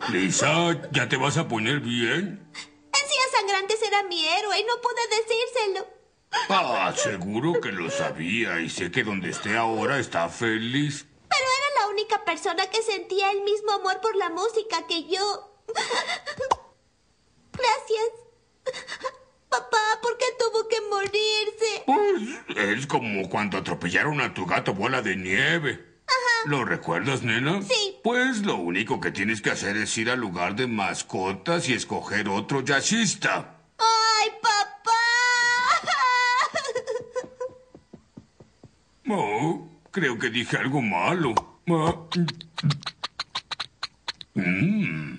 Lisa, ¿ya te vas a poner bien? Encías Sangrantes era mi héroe y no pude decírselo. Ah, seguro que lo sabía y sé que donde esté ahora está feliz. Pero era la única persona que sentía el mismo amor por la música que yo. Gracias. Papá, ¿por qué tuvo que morirse? Pues es como cuando atropellaron a tu gato Bola de Nieve. ¿Lo recuerdas, nena? Sí. Pues lo único que tienes que hacer es ir al lugar de mascotas y escoger otro jazzista. ¡Ay, papá! Oh, creo que dije algo malo. Ah,